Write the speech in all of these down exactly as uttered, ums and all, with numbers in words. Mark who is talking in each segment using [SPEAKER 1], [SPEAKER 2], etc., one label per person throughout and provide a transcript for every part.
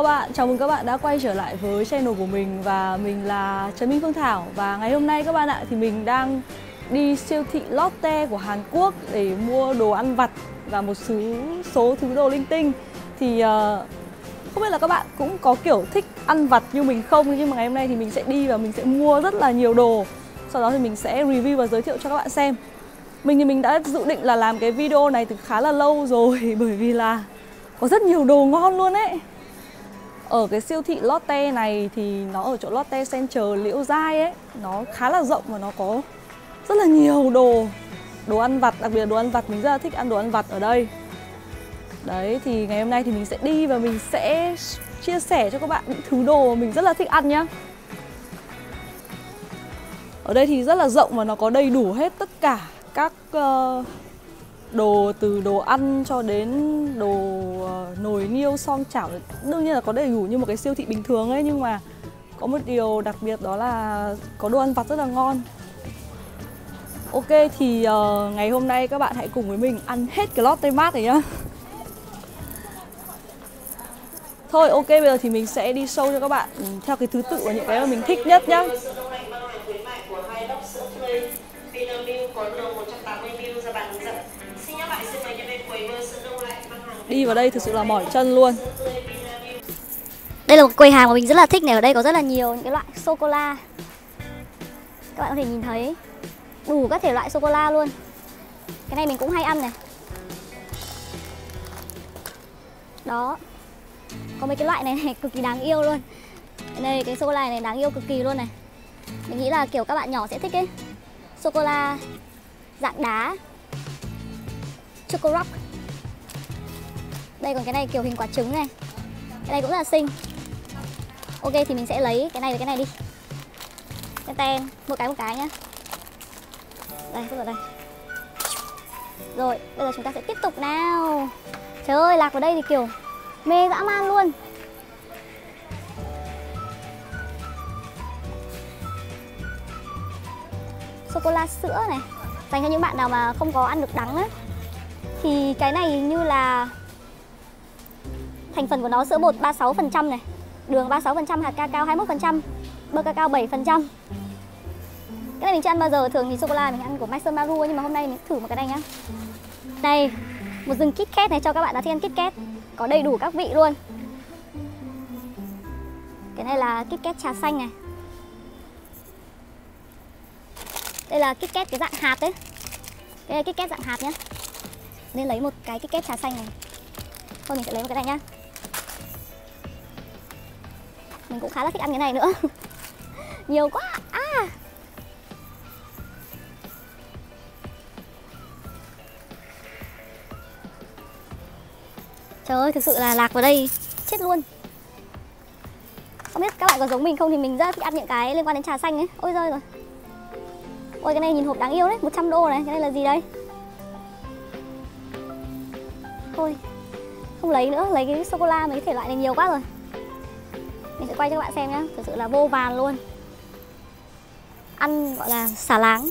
[SPEAKER 1] các bạn, chào mừng các bạn đã quay trở lại với channel của mình. Và mình là Trần Minh Phương Thảo. Và ngày hôm nay các bạn ạ, thì mình đang đi siêu thị Lotte của Hàn Quốc để mua đồ ăn vặt và một số, số thứ đồ linh tinh. Thì uh, không biết là các bạn cũng có kiểu thích ăn vặt như mình không. Nhưng mà ngày hôm nay thì mình sẽ đi và mình sẽ mua rất là nhiều đồ. Sau đó thì mình sẽ review và giới thiệu cho các bạn xem. Mình thì mình đã dự định là làm cái video này từ khá là lâu rồi. Bởi vì là có rất nhiều đồ ngon luôn ấy. Ở cái siêu thị Lotte này thì nó ở chỗ Lotte Center Liễu Giai ấy. Nó khá là rộng và nó có rất là nhiều đồ Đồ ăn vặt, đặc biệt là đồ ăn vặt. Mình rất là thích ăn đồ ăn vặt ở đây. Đấy, thì ngày hôm nay thì mình sẽ đi và mình sẽ chia sẻ cho các bạn những thứ đồ mà mình rất là thích ăn nhá. Ở đây thì rất là rộng và nó có đầy đủ hết tất cả các uh, đồ, từ đồ ăn cho đến đồ uh, nồi niêu son chảo. Đương nhiên là có đầy đủ như một cái siêu thị bình thường ấy. Nhưng mà có một điều đặc biệt đó là có đồ ăn vặt rất là ngon. Ok, thì uh, ngày hôm nay các bạn hãy cùng với mình ăn hết cái Lotte Mart này nhá. Thôi ok, bây giờ thì mình sẽ đi show cho các bạn theo cái thứ tự và những cái mà mình thích nhất nhá. Đi vào đây thực sự là mỏi chân luôn.
[SPEAKER 2] Đây là một quầy hàng mà mình rất là thích này. Ở đây có rất là nhiều những cái loại sô-cô-la. Các bạn có thể nhìn thấy đủ các thể loại sô-cô-la luôn. Cái này mình cũng hay ăn này. Đó. Có mấy cái loại này, này cực kỳ đáng yêu luôn. Đây, cái sô-cô-la này đáng yêu cực kỳ luôn này. Mình nghĩ là kiểu các bạn nhỏ sẽ thích ấy. Sô-cô-la dạng đá, Choco Rock. Đây còn cái này kiểu hình quả trứng này. Cái này cũng rất là xinh. Ok, thì mình sẽ lấy cái này và cái này đi. Ten ten, một cái một cái nhá. Đây, vứt vào đây. Rồi, bây giờ chúng ta sẽ tiếp tục nào. Trời ơi, lạc vào đây thì kiểu mê dã man luôn. Sô-cô-la sữa này. Dành cho những bạn nào mà không có ăn được đắng á. Thì cái này như là thành phần của nó sữa bột ba mươi sáu phần trăm này, đường ba mươi sáu phần trăm, hạt cacao hai mươi mốt phần trăm, bơ cacao bảy phần trăm. Cái này mình chưa ăn bao giờ, thường thì sô-cô-la mình ăn của Maison Marou, nhưng mà hôm nay mình thử một cái này nhá. Đây, một rừng Kit Kat này cho các bạn đã thích ăn Kit Kat. Có đầy đủ các vị luôn. Cái này là Kit Kat trà xanh này. Đây là Kit Kat cái dạng hạt đấy. Cái này Kit Kat dạng hạt nhá. Nên lấy một cái Kit Kat trà xanh này. Thôi mình sẽ lấy một cái này nhá. Mình cũng khá là thích ăn cái này nữa. Nhiều quá. À. Trời ơi, thực sự là lạc vào đây chết luôn. Không biết các bạn có giống mình không thì mình rất thích ăn những cái liên quan đến trà xanh ấy. Ôi giời rồi. Ôi, cái này nhìn hộp đáng yêu đấy, một trăm đô này. Cái này là gì đây? Thôi, không lấy nữa, lấy cái sô-cô-la, mấy cái thể loại này nhiều quá rồi. Mình sẽ quay cho các bạn xem nhá. Thực sự là vô vàn luôn. Ăn gọi là xả láng.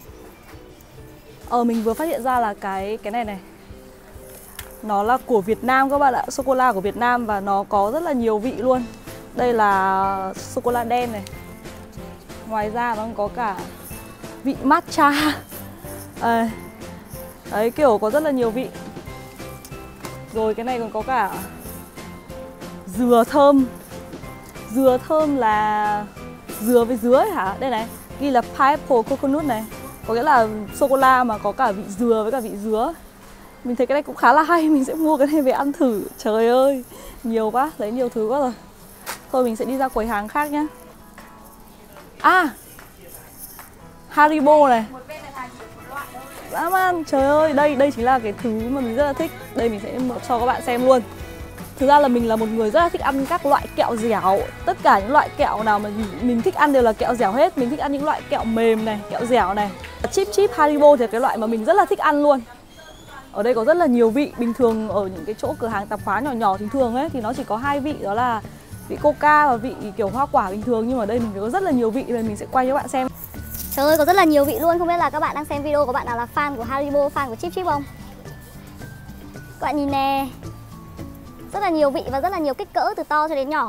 [SPEAKER 1] Ờ, mình vừa phát hiện ra là cái cái này này, nó là của Việt Nam các bạn ạ. Sô-cô-la của Việt Nam và nó có rất là nhiều vị luôn. Đây là sô-cô-la đen này. Ngoài ra nó còn có cả vị matcha. à, Đấy, kiểu có rất là nhiều vị. Rồi cái này còn có cả dừa thơm. Dừa thơm là dừa với dứa ấy hả? Đây này, ghi là pineapple coconut này. Có nghĩa là sô-cô-la mà có cả vị dừa với cả vị dứa. Mình thấy cái này cũng khá là hay, mình sẽ mua cái này về ăn thử. Trời ơi, nhiều quá, lấy nhiều thứ quá rồi. Thôi mình sẽ đi ra quầy hàng khác nhá. À, Haribo này. Dã man, trời ơi, đây đây chính là cái thứ mà mình rất là thích. Đây mình sẽ mở cho các bạn xem luôn. Thực ra là mình là một người rất là thích ăn các loại kẹo dẻo. Tất cả những loại kẹo nào mà mình thích ăn đều là kẹo dẻo hết. Mình thích ăn những loại kẹo mềm này, kẹo dẻo này. Chip chip Haribo thì là cái loại mà mình rất là thích ăn luôn. Ở đây có rất là nhiều vị. Bình thường ở những cái chỗ cửa hàng tạp hóa nhỏ nhỏ thì thường ấy thì nó chỉ có hai vị, đó là vị coca và vị kiểu hoa quả bình thường. Nhưng mà ở đây mình có rất là nhiều vị nên mình sẽ quay cho các bạn xem.
[SPEAKER 2] Trời ơi, có rất là nhiều vị luôn. Không biết là các bạn đang xem video, có bạn nào là fan của Haribo, fan của Chip Chip không? Các bạn nhìn nè, Rất là nhiều vị và rất là nhiều kích cỡ từ to cho đến nhỏ.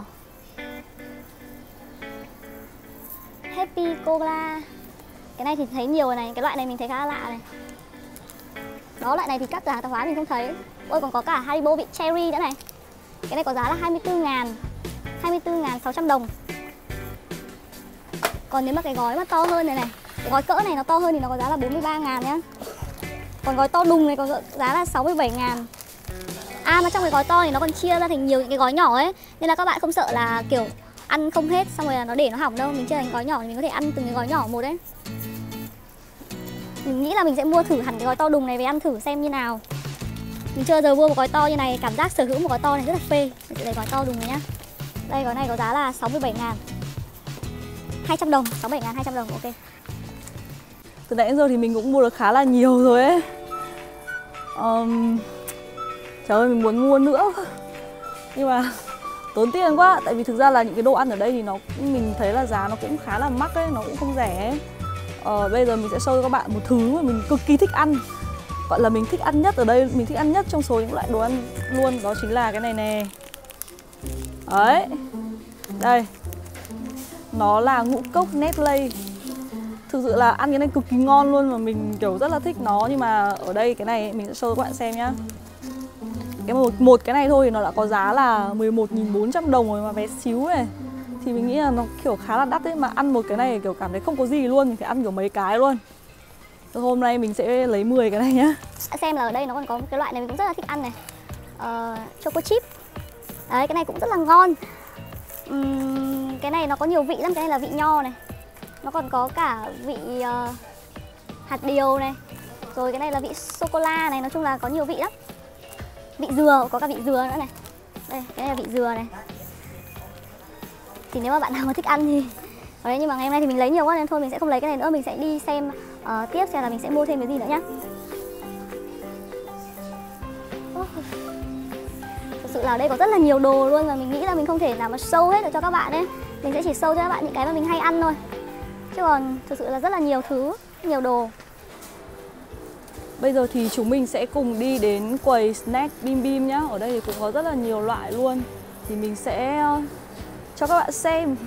[SPEAKER 2] Happy Cola. Cái này thì thấy nhiều rồi này, cái loại này mình thấy khá là lạ này. Đó, loại này thì các cửa hàng tạp hóa mình không thấy. Ôi, còn có cả Haribo vị cherry nữa này. Cái này có giá là hai mươi tư ngàn, hai mươi tư nghìn sáu trăm đồng. Còn nếu mà cái gói mà to hơn này này, cái gói cỡ này nó to hơn thì nó có giá là bốn mươi ba ngàn nhá. Còn gói to đùng này có giá là sáu mươi bảy ngàn. À, mà trong cái gói to thì nó còn chia ra thành nhiều những cái gói nhỏ ấy, nên là các bạn không sợ là kiểu ăn không hết xong rồi là nó để nó hỏng đâu. Mình chia thành gói nhỏ thì mình có thể ăn từng cái gói nhỏ một đấy. Mình nghĩ là mình sẽ mua thử hẳn cái gói to đùng này về ăn thử xem như nào. Mình chưa giờ mua một gói to như này, cảm giác sở hữu một gói to này rất là phê. Mình sẽ lấy gói to đùng này nhá. Đây, gói này có giá là sáu mươi bảy ngàn, hai trăm đồng, sáu mươi bảy ngàn hai trăm đồng, ok.
[SPEAKER 1] Từ nãy đến giờ thì mình cũng mua được khá là nhiều rồi ấy. um, Trời ơi, mình muốn mua nữa nhưng mà tốn tiền quá. Tại vì thực ra là những cái đồ ăn ở đây thì nó mình thấy là giá nó cũng khá là mắc ấy, nó cũng không rẻ ấy. Ờ, bây giờ mình sẽ show cho các bạn một thứ mà mình cực kỳ thích ăn. Gọi là mình thích ăn nhất ở đây, mình thích ăn nhất trong số những loại đồ ăn luôn. Đó chính là cái này nè. Đấy. Đây. Nó là ngũ cốc Nestlé. Thực sự là ăn cái này cực kỳ ngon luôn mà mình kiểu rất là thích nó. Nhưng mà ở đây cái này mình sẽ show cho các bạn xem nhá. Cái một, một cái này thôi thì nó đã có giá là mười một nghìn bốn trăm đồng rồi mà bé xíu này. Thì mình nghĩ là nó kiểu khá là đắt đấy. Mà ăn một cái này kiểu cảm thấy không có gì luôn. Mình phải ăn kiểu mấy cái luôn. Rồi hôm nay mình sẽ lấy mười cái này nhá.
[SPEAKER 2] Xem là ở đây nó còn có một cái loại này mình cũng rất là thích ăn này, uh, Choco Chip. Đấy, cái này cũng rất là ngon. uhm, Cái này nó có nhiều vị lắm. Cái này là vị nho này. Nó còn có cả vị uh, hạt điều này. Rồi cái này là vị sô-cô-la này. Nói chung là có nhiều vị lắm. Vị dừa, có cả vị dừa nữa này. Đây, cái này là vị dừa này. Thì nếu mà bạn nào mà thích ăn thì đấy, nhưng mà ngày hôm nay thì mình lấy nhiều quá nên thôi mình sẽ không lấy cái này nữa. Mình sẽ đi xem uh, tiếp xem là mình sẽ mua thêm cái gì nữa nhá. Oh. Thực sự là ở đây có rất là nhiều đồ luôn. Mà mình nghĩ là mình không thể nào mà show hết được cho các bạn ấy. Mình sẽ chỉ show cho các bạn những cái mà mình hay ăn thôi. Chứ còn thực sự là rất là nhiều thứ, nhiều đồ.
[SPEAKER 1] Bây giờ thì chúng mình sẽ cùng đi đến quầy snack Bim Bim nhá. Ở đây thì cũng có rất là nhiều loại luôn. Thì mình sẽ cho các bạn xem.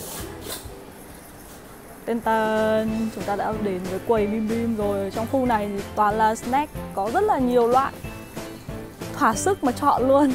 [SPEAKER 1] Tên tân, chúng ta đã đến với quầy Bim Bim rồi. Trong khu này thì toàn là snack, có rất là nhiều loại, thỏa sức mà chọn luôn.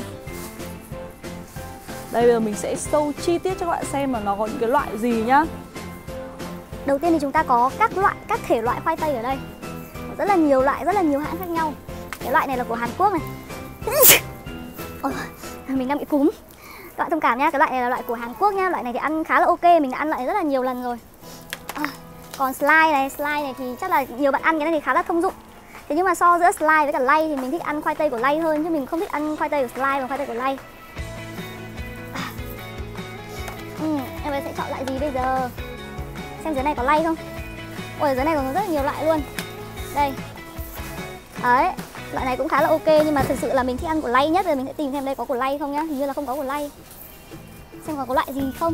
[SPEAKER 1] Đây, bây giờ mình sẽ show chi tiết cho các bạn xem là nó có những cái loại gì nhá.
[SPEAKER 2] Đầu tiên thì chúng ta có các loại, các thể loại khoai tây ở đây. Có rất là nhiều loại, rất là nhiều hãng khác nhau. Cái loại này là của Hàn Quốc này. Ôi, mình đang bị cúm. Các bạn thông cảm nhá, cái loại này là loại của Hàn Quốc nhá. Loại này thì ăn khá là ok, mình đã ăn loại này rất là nhiều lần rồi. À, còn slide này, slide này thì chắc là nhiều bạn ăn cái này thì khá là thông dụng. Thế nhưng mà so giữa slide với cả lay thì mình thích ăn khoai tây của lay hơn, chứ mình không thích ăn khoai tây của slide và khoai tây của lay. À. Ừ, em sẽ chọn loại gì bây giờ? Xem dưới này có lay không? Ôi, dưới này còn rất là nhiều loại luôn. Đây. Đấy, loại này cũng khá là ok, nhưng mà thực sự là mình thích ăn của lay nhất rồi. Mình sẽ tìm xem đây có của lay không nhá. Hình như là không có của lay. Xem còn có loại gì không.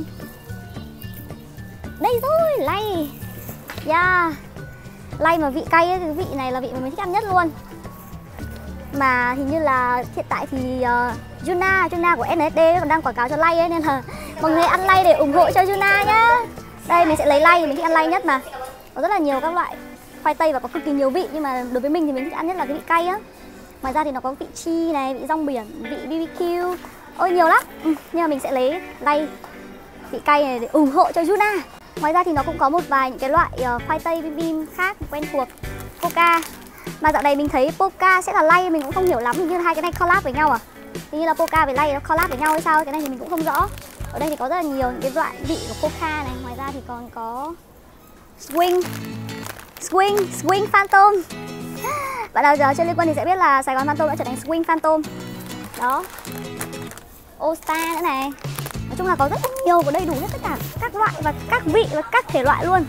[SPEAKER 2] Đây rồi, lay. Yeah. Lay mà vị cay ấy, cái vị này là vị mà mình thích ăn nhất luôn. Mà hình như là hiện tại thì uh, Yuna, Yuna của en ét đê còn đang quảng cáo cho lay ấy, nên là mọi người ăn lay để ủng hộ cho Yuna nhá. Đây, mình sẽ lấy lay, mình thích ăn lay nhất mà. Có rất là nhiều các loại khoai tây và có cực kỳ nhiều vị, nhưng mà đối với mình thì mình thích ăn nhất là cái vị cay á. Ngoài ra thì nó có vị chi này, vị rong biển, vị bê bê kiu. Ôi nhiều lắm. Ừ, nhưng mà mình sẽ lấy lay vị cay này để ủng hộ cho Yuna. Ngoài ra thì nó cũng có một vài những cái loại uh, khoai tây bim bim khác quen thuộc. Poca. Mà dạo này mình thấy Poca sẽ là lay, mình cũng không hiểu lắm. Hình như hai cái này collab với nhau à? Hình như là Poca với lay nó collab với nhau hay sao? Cái này thì mình cũng không rõ. Ở đây thì có rất là nhiều những cái loại vị của Poca này. Ngoài ra thì còn có Swing Swing, Swing Phantom. Bạn nào giờ chơi Liên Quân thì sẽ biết là Sài Gòn Phantom đã trở thành Swing Phantom. Đó. All Star nữa này. Nói chung là có rất là nhiều, có đầy đủ hết tất cả các loại và các vị và các thể loại luôn.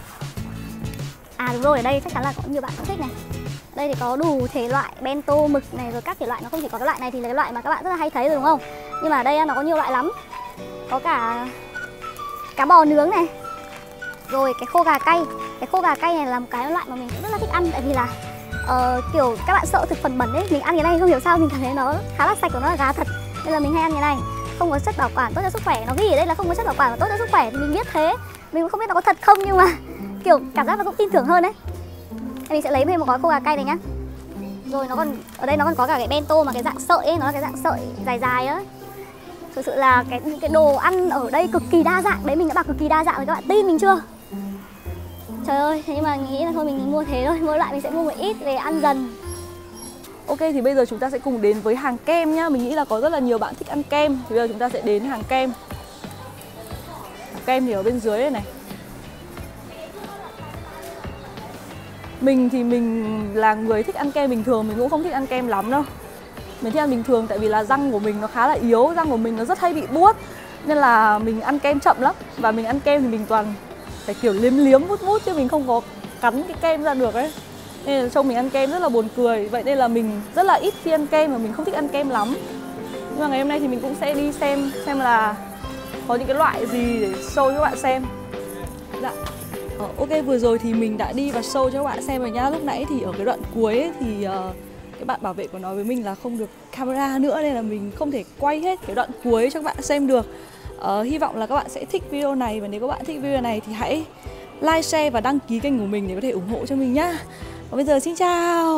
[SPEAKER 2] À đúng rồi, ở đây chắc chắn là có nhiều bạn cũng thích này. Đây thì có đủ thể loại bento, mực này, rồi các thể loại. Nó không chỉ có cái loại này thì là cái loại mà các bạn rất là hay thấy rồi đúng không? Nhưng mà ở đây nó có nhiều loại lắm. Có cả cá bò nướng này. Rồi cái khô gà cay. Cái khô gà cay này là một cái loại mà mình cũng rất là thích ăn. Tại vì là uh, kiểu các bạn sợ thực phẩm bẩn ấy. Mình ăn cái này không hiểu sao mình cảm thấy nó khá là sạch, của nó là gà thật. Nên là mình hay ăn cái này. Không có chất bảo quản tốt cho sức khỏe. Nó ghi ở đây là không có chất bảo quản và tốt cho sức khỏe thì mình biết thế. Mình cũng không biết nó có thật không nhưng mà kiểu cảm giác nó cũng tin tưởng hơn đấy. Mình sẽ lấy thêm một gói khô gà cay này nhá. Rồi nó còn ở đây nó còn có cả cái bento mà cái dạng sợi ấy, nó là cái dạng sợi dài dài á. Thực sự là cái cái đồ ăn ở đây cực kỳ đa dạng. Đấy mình đã bảo cực kỳ đa dạng rồi, các bạn tin mình chưa? Trời ơi, thế nhưng mà nghĩ là thôi mình mua thế thôi, mỗi loại mình sẽ mua một ít về ăn dần.
[SPEAKER 1] Ok, thì bây giờ chúng ta sẽ cùng đến với hàng kem nhá. Mình nghĩ là có rất là nhiều bạn thích ăn kem. Thì bây giờ chúng ta sẽ đến hàng kem. Kem thì ở bên dưới đây này. Mình thì mình là người thích ăn kem bình thường, mình cũng không thích ăn kem lắm đâu. Mình thích ăn bình thường tại vì là răng của mình nó khá là yếu, răng của mình nó rất hay bị buốt. Nên là mình ăn kem chậm lắm. Và mình ăn kem thì mình toàn phải kiểu liếm liếm mút mút chứ mình không có cắn cái kem ra được ấy. Nên là trông mình ăn kem rất là buồn cười. Vậy nên là mình rất là ít khi ăn kem và mình không thích ăn kem lắm. Nhưng mà ngày hôm nay thì mình cũng sẽ đi xem xem là có những cái loại gì để show cho các bạn xem. Dạ. Ờ, ok, vừa rồi thì mình đã đi và show cho các bạn xem rồi nhá. Lúc nãy thì ở cái đoạn cuối ấy, thì uh, cái bạn bảo vệ có nói với mình là không được camera nữa nên là mình không thể quay hết cái đoạn cuối cho các bạn xem được. uh, Hy vọng là các bạn sẽ thích video này. Và nếu các bạn thích video này thì hãy like, share và đăng ký kênh của mình để có thể ủng hộ cho mình nhá. Và bây giờ xin chào.